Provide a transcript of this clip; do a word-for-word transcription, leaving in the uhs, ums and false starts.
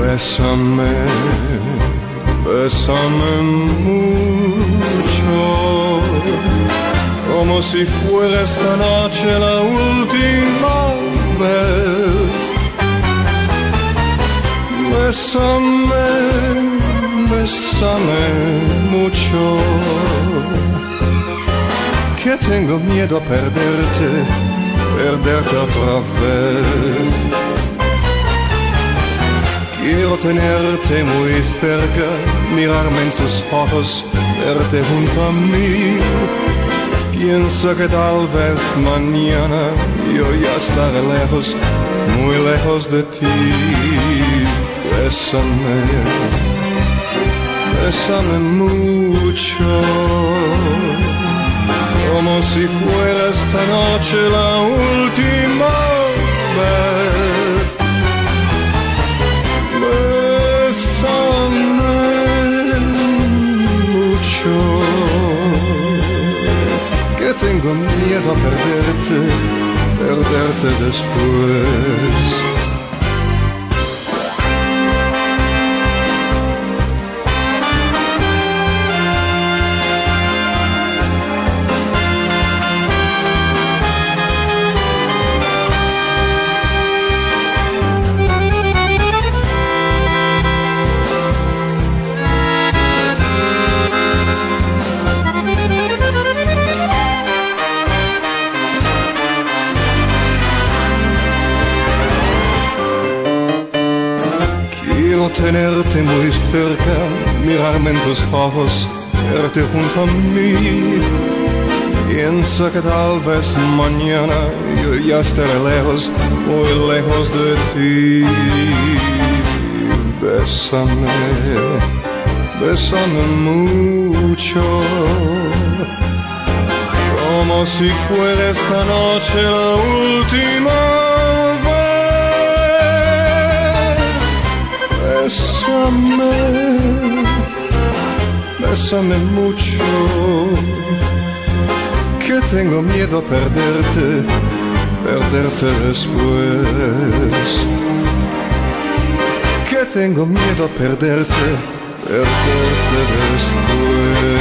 Bésame, bésame mucho, como si fuera esta noche la última vez. Bésame, bésame mucho, que tengo miedo a perderte, perderte otra vez. Quiero tenerte muy cerca, mirarme en tus ojos, verte junto a mí. Pienso que tal vez mañana yo ya estaré lejos, muy lejos de ti. Bésame, bésame mucho, como si fuera esta noche la última vez. Bésame mucho, que tengo miedo a perderte, perderte después. Tenerte muy cerca, mirarme en tus ojos, verte junto a mí. Pienso que tal vez mañana yo ya estaré lejos, muy lejos de ti. Bésame, bésame mucho, como si fuera esta noche la última vez. Bésame, bésame mucho, que tengo miedo a perderte, perderte después. Que tengo miedo a perderte, perderte después.